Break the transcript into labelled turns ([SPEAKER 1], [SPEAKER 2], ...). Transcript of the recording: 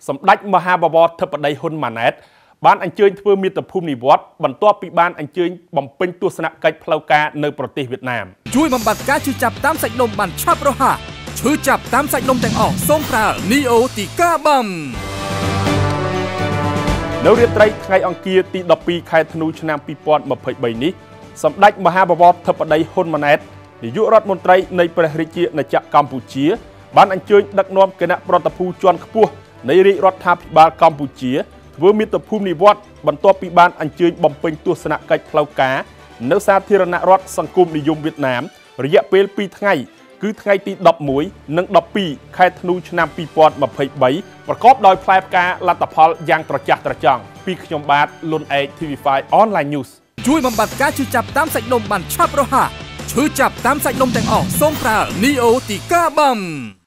[SPEAKER 1] សម្ដេចមហាបវរធិបតីហ៊ុនម៉ាណែតបានអញ្ជើញធ្វើមាតុភូមិនិវត្តន៍បន្ទាប់ពីបានអញ្ជើញបំពេញទស្សនកិច្ចផ្លូវការនៅប្រទេសវៀតណាម
[SPEAKER 2] ជួយបំបត្តិការឈឺចាប់តាមសាច់ដុំបានឆាប់រហ័សឈឺចាប់តាមសាច់ដុំទាំងអស់សូមប្រើ Neo Tika Bam
[SPEAKER 1] នៅរាត្រីថ្ងៃអង្គារទី12ខែធ្នូឆ្នាំ2023នេះសម្ដេចមហាបវរធិបតីហ៊ុនម៉ាណែតនាយករដ្ឋមន្ត្រីនៃព្រះរាជាណាចក្រកម្ពុជាបានអញ្ជើញដឹកនាំគណៈប្រតិភូជាន់ខ្ពស់នៃរាជរដ្ឋាភិបាលកម្ពុជាធ្វើមាតុភូមិនិវត្តន៍បន្ទាប់ពីបានអញ្ជើញបំពេញទស្សនកិច្ចផ្លូវការនៅសាធារណរដ្ឋសង្គមនិយមវៀតណាមរយៈពេល2ថ្ងៃគឺថ្ងៃទី11និង12ខែធ្នូឆ្នាំ2023ប្រកបដោយផ្លែផ្កាលទ្ធផលយ៉ាងត្រចះត្រចង់ពីខ្ញុំបាទលុនអេក TV5 Online News
[SPEAKER 2] ជួយបំបត្តិការឈឺចាប់តាមសាច់ដុំបានឆាប់រហ័សឈឺចាប់តាមសាច់ដុំទាំងអស់សូមប្រើ Neo Tika Bam